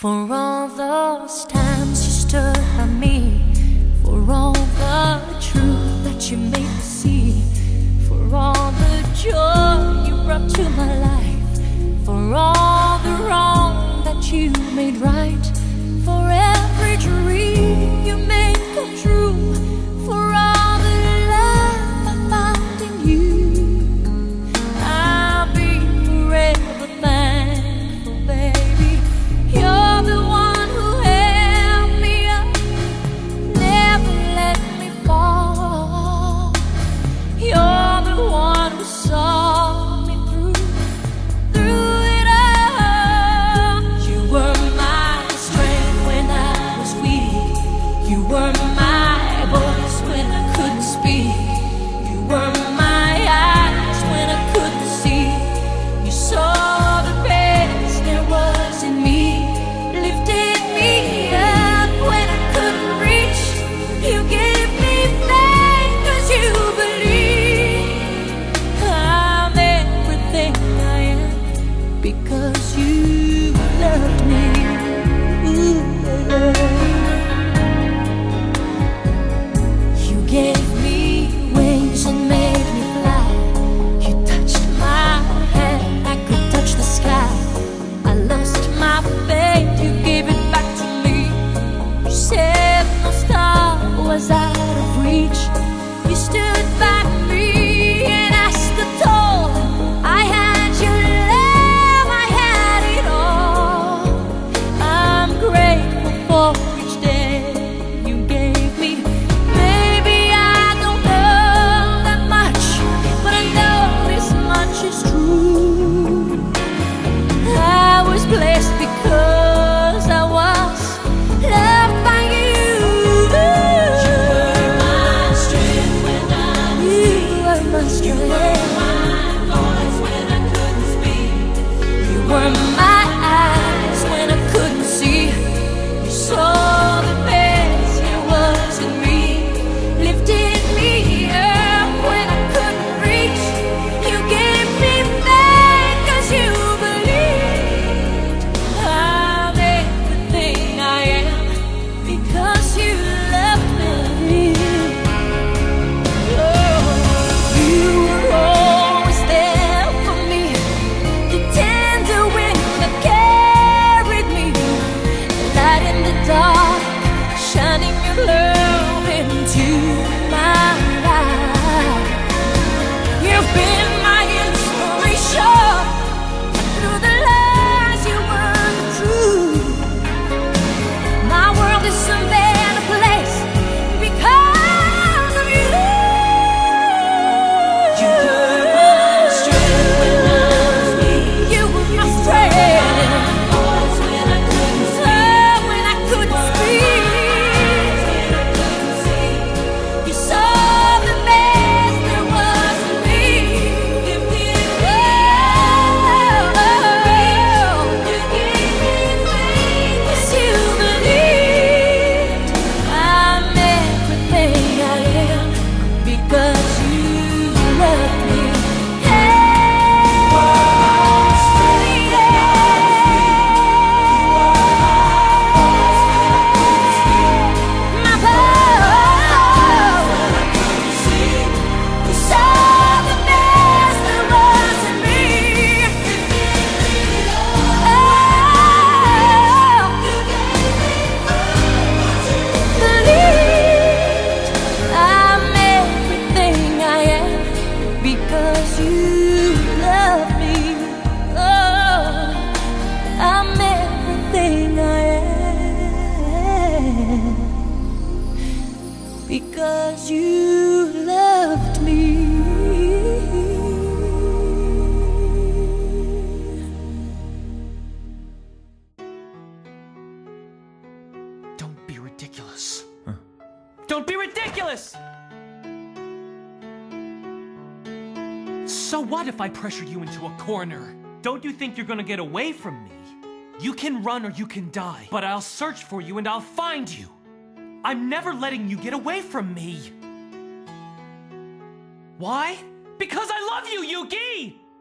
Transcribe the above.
For all those times you stood by me, for all the truth that you made me see, for all the joy you brought to my life, for all the wrong that you made right, for every dream you made come true, for all the love I found in you. I'll be forever thankful, baby. You're the one who held me up, never let me fall. You're the one who saw me through it all. You were my strength when I was weak. You were my voice when I couldn't speak. You were my eyes when I couldn't see. You saw the best there was in me, lifted me up when I couldn't reach. You gave me faith 'cause you believe I'm everything I am because you loved me. Ooh, you gave me wings and made me fly. You touched my hand, I could touch the sky. I lost my faith, you gave it back to me. You said no star was out of reach. You stood by me and I stood tall. I had your love, I had it all. I'm grateful for each day you gave me. Maybe I don't know that much, but I know this much is true. I was blessed because I was loved by you. You were my strength when I was weak. You were my strength. You were my voice when I couldn't speak. You were my eyes when I couldn't see. You saw the best there was in me, lifted me up when I couldn't reach. You gave me faith 'cause you believed I'm everything I am because you loved me. Oh, you were always there for me, the tender wind that carried me, light in the dark, shining your love into my life. You've been my inspiration through the lies you weren't true. My world is a better place because of you. You were my strength when I was weak. You were my strength. Voice when I couldn't speak. When I couldn't speak. You saw the best there was in me. Lifted me up. You gave me faith 'cause you believed I'm everything I am because you loved me. My voice. You saw the best there was in me. Believed I'm everything I am because you love me. Oh, I'm everything I am because you loved me. Don't be ridiculous. Don't be ridiculous! So what if I pressured you into a corner? Don't you think you're gonna get away from me? You can run or you can die, but I'll search for you and I'll find you. I'm never letting you get away from me. Why? Because I love you, Yuki!